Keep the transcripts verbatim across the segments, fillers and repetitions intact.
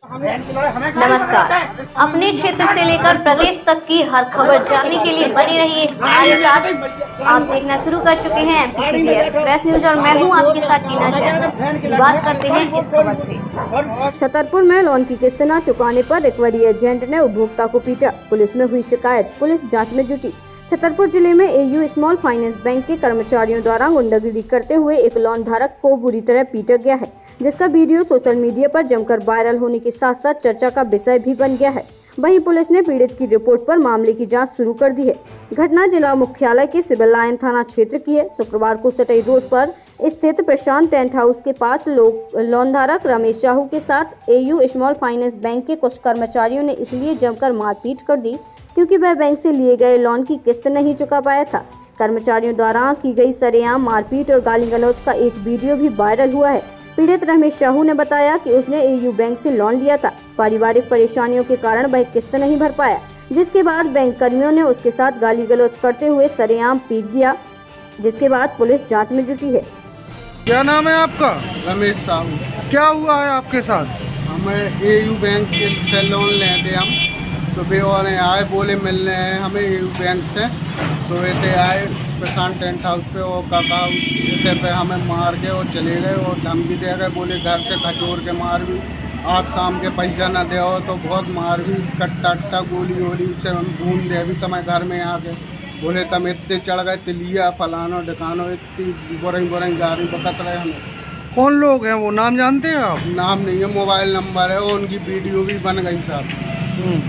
नमस्कार। अपने क्षेत्र से लेकर प्रदेश तक की हर खबर जानने के लिए बने रहिए हमारे साथ। आप देखना शुरू कर चुके हैं एमपीसीजी एक्सप्रेस न्यूज और मैं हूं आपके साथ टीना जैन। शुरुआत करते हैं इस खबर से। छतरपुर में लोन की किस्त न चुकाने पर रिकवरी एजेंट ने उपभोक्ता को पीटा, पुलिस में हुई शिकायत, पुलिस जाँच में जुटी। छतरपुर जिले में एयू स्मॉल फाइनेंस बैंक के कर्मचारियों द्वारा गुंडागिरी करते हुए एक लोन धारक को बुरी तरह पीटा गया है, जिसका वीडियो सोशल मीडिया पर जमकर वायरल होने के साथ साथ चर्चा का विषय भी बन गया है। वहीं पुलिस ने पीड़ित की रिपोर्ट पर मामले की जांच शुरू कर दी है। घटना जिला मुख्यालय के सिविल लाइन थाना क्षेत्र की है। शुक्रवार को सटई रोड पर स्थित प्रशांत टेंट हाउस के पास लोन धारक रमेश साहू के साथ एयू स्मॉल फाइनेंस बैंक के कुछ कर्मचारियों ने इसलिए जमकर मारपीट कर दी क्योंकि वह बैंक से लिए गए लोन की किस्त नहीं चुका पाया था। कर्मचारियों द्वारा की गई सरेआम मारपीट और गाली गलौज का एक वीडियो भी वायरल हुआ है। पीड़ित रमेश साहू ने बताया कि उसने एयू बैंक से लोन लिया था। पारिवारिक परेशानियों के कारण वह किस्त नहीं भर पाया, जिसके बाद बैंक कर्मियों ने उसके साथ गाली गलौज करते हुए सरेआम पीट दिया, जिसके बाद पुलिस जाँच में जुटी है। क्या नाम है आपका? रमेश साहू। क्या हुआ है आपके साथ? हमें एयू बैंक से लोन लेते हम सुबह और आए, बोले मिल रहे हैं हमें एयू बैंक से। तो ऐसे आए प्रशांत टेंट हाउस पे और काका ऐसे पे हमें मार के और चले गए और धमकी दे गए, बोले घर से खचोर के मार भी, आप शाम के पैसा न दे तो बहुत मार भी, कट्टा अट्टा गोली वोली से हम ढूंढ दे भी तुम्हें घर में आके। बोले तुम इतने चढ़ गए तिलिया फलानो ढकानो, इतनी बुराई बुराई गाड़ी बकत रहे हमें। कौन लोग हैं वो, नाम जानते हैं आप? नाम नहीं है, मोबाइल नंबर है, उनकी वीडियो भी बन गई साहब।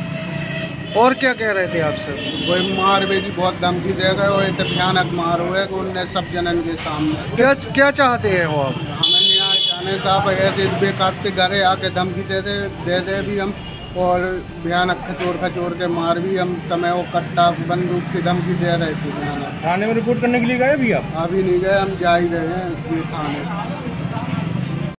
और क्या कह रहे थे आपसे? कोई मार भी की बहुत धमकी दे गए और इतने भयानक मार हुए कि उनने सब जनन के सामने। क्या क्या चाहते हैं वो आप? हमें न्याय चाहने साहब, ऐसे बेकार के घरे आके धमकी दे दे दे दे भी हम, और भयानक खचोर खचोर के मार भी हम, तमें वो कट्टा बंदूक की धमकी दे रहे थे। थाने में रिपोर्ट करने के लिए गए भी आप? अभी नहीं गए, हम जा ही रहे हैं थाने।